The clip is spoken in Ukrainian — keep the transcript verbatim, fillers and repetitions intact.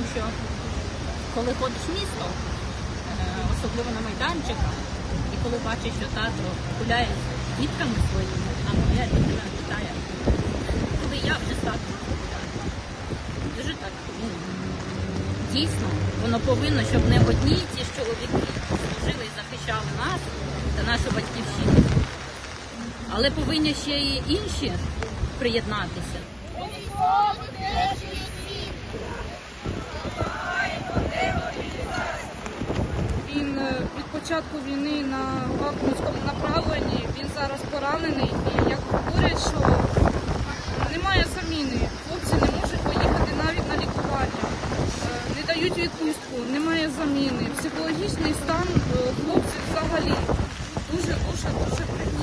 що коли ходиш місто, особливо на майданчиках, і коли бачиш, що тато гуляє з дітками своїми, а моя дитина вітає, коли я вже з татом гуляю. Дуже так, ну, дійсно, воно повинно, щоб не одні ці чоловіки служили і захищали нас та нашу батьківщину, але повинні ще й інші приєднатися. Він від початку війни на Бахмутському направленні, він зараз поранений, і як говорять, що немає заміни. Хлопці не можуть поїхати навіть на лікування, не дають відпустку, немає заміни. Психологічний стан хлопців взагалі дуже-дуже-дуже прикрий.